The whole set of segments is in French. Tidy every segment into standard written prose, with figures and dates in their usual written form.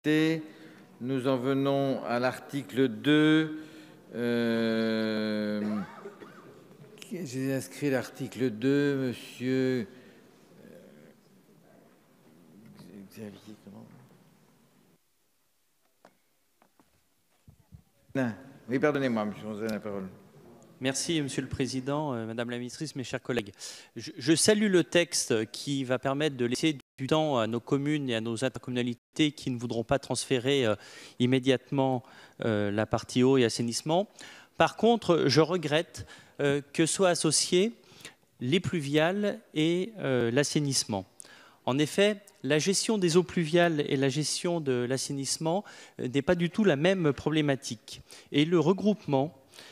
adopté. Nous en venons à l'article 2. J'ai inscrit l'article 2, monsieur Xavier, comment? Non. Oui, pardonnez-moi, monsieur, on vous donne la parole. Merci, Monsieur le Président, Madame la Ministre, mes chers collègues. Je salue le texte qui va permettre de laisser du temps à nos communes et à nos intercommunalités qui ne voudront pas transférer immédiatement la partie eau et assainissement. Par contre, je regrette que soient associés les pluviales et l'assainissement. En effet, la gestion des eaux pluviales et la gestion de l'assainissement n'est pas du tout la même problématique. Et le regroupement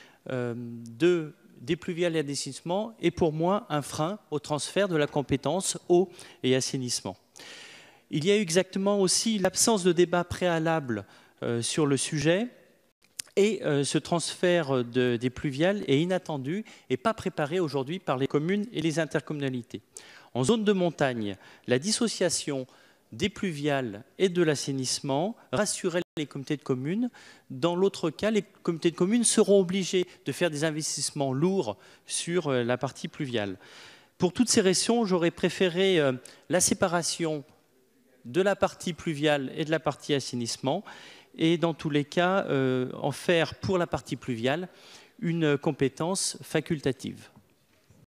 des pluviales et assainissement est pour moi un frein au transfert de la compétence eau et assainissement. Il y a eu exactement aussi l'absence de débat préalable sur le sujet. Et ce transfert des pluviales est inattendu et pas préparé aujourd'hui par les communes et les intercommunalités. En zone de montagne, la dissociation des pluviales et de l'assainissement rassurait les comités de communes. Dans l'autre cas, les comités de communes seront obligés de faire des investissements lourds sur la partie pluviale. Pour toutes ces raisons, j'aurais préféré la séparation de la partie pluviale et de la partie assainissement et dans tous les cas en faire pour la partie pluviale une compétence facultative.